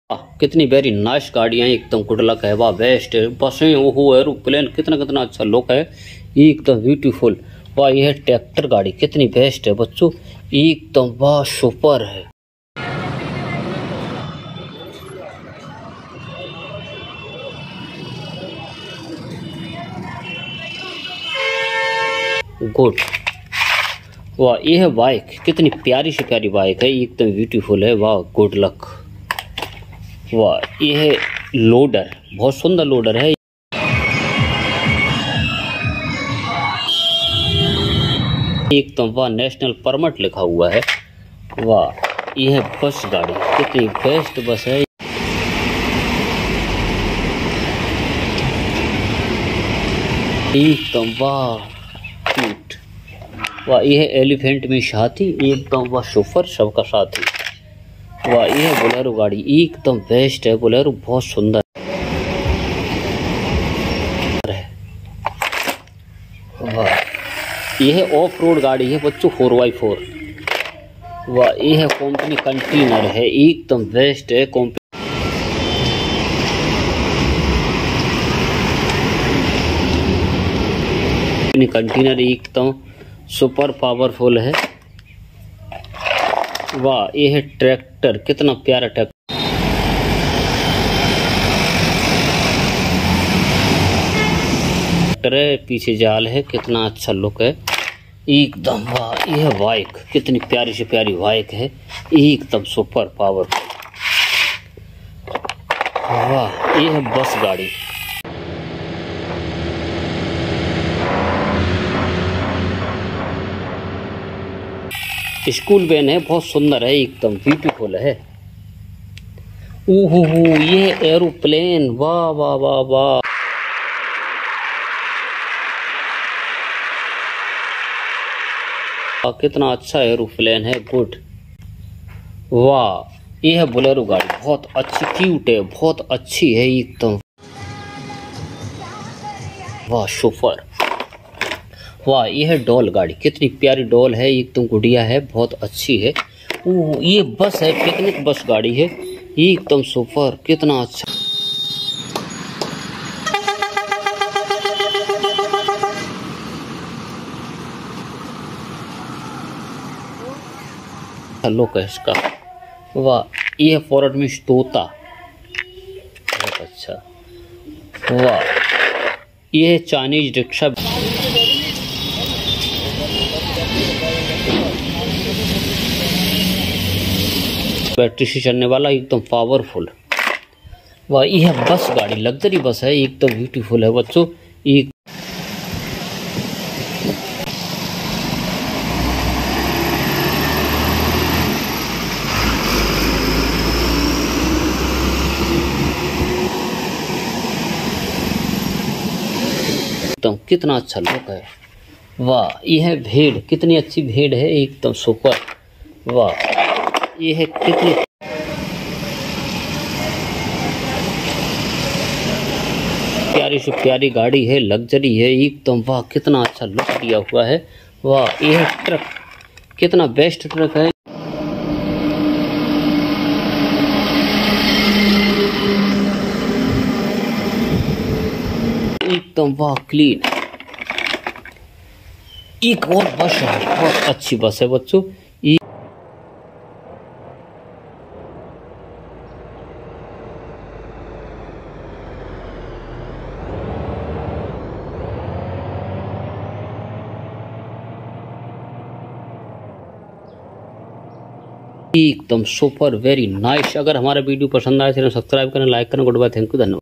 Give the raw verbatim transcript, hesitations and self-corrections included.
आह, कितनी very nice गाड़ियाँ एकदम गुड लक है। वाह बेस्ट है। बसें ओहो एरोप्लेन कितना कितना अच्छा लुक है एकदम ब्यूटीफुल। वाह यह ट्रैक्टर गाड़ी कितनी बेस्ट है बच्चों एकदम वाह सुपर है। गुड। वाह यह बाइक कितनी प्यारी से प्यारी बाइक है एकदम ब्यूटीफुल है। वाह गुड लक। वाह यह लोडर बहुत सुंदर लोडर है एकदम। वाह नेशनल परमिट लिखा हुआ है। वाह यह बस गाड़ी कितनी बेस्ट बस है एकदम। वाह क्यूट। वाह यह एलिफेंट में साथी एकदम। वाह सुपर सबका साथी। वाह यह बोलेरो गाड़ी एकदम बेस्ट है। बोलेरो बहुत सुंदर है। वाह यह ऑफ रोड गाड़ी है बच्चों फोर बाई फोर। वाह यह कंपनी कंटेनर है एकदम बेस्ट है। कंपनी कंटेनर एकदम सुपर पावरफुल है। वाह यह ट्रैक्टर कितना प्यारा ट्रैक्टर है। पीछे जाल है कितना अच्छा लुक है एकदम। वाह यह बाइक कितनी प्यारी से प्यारी बाइक है एकदम सुपर पावरफुल। वाह यह बस गाड़ी स्कूल वैन है बहुत सुंदर है एकदम ब्यूटीफुल है। ओहो ये एरोप्लेन वाह वाह वाह वाह कितना अच्छा एरोप्लेन है गुड। वाह यह बोलेरो गाड़ी बहुत अच्छी क्यूट है बहुत अच्छी है एकदम। वाह सुपर। वाह यह डॉल गाड़ी कितनी प्यारी डॉल है एकदम गुड़िया है बहुत अच्छी है। ओह ये बस है पिकनिक बस गाड़ी है एकदम सुपर कितना अच्छा। लुक है इसका। वाह यह फॉरवर्ड में तोता बहुत अच्छा। वाह यह चाइनीज रिक्शा बैटरी से चलने वाला एकदम पावरफुल। वाह यह बस गाड़ी लग्जरी बस है एकदम ब्यूटीफुल है बच्चों एक एकदम कितना अच्छा लुक है। वाह यह भेड़ कितनी अच्छी भेड़ है एकदम सुपर। वाह यह कितनी प्यारी से प्यारी गाड़ी है लग्जरी है एकदम। वाह कितना अच्छा लुक दिया हुआ है। वाह यह ट्रक कितना बेस्ट ट्रक है एकदम। वाह क्लीन। एक और बस है बहुत अच्छी बस है बच्चों। एकदम सुपर वेरी नाइस। अगर हमारा वीडियो पसंद आए तो सब्सक्राइब करें लाइक करें। गुड बाय थैंक यू धन्यवाद।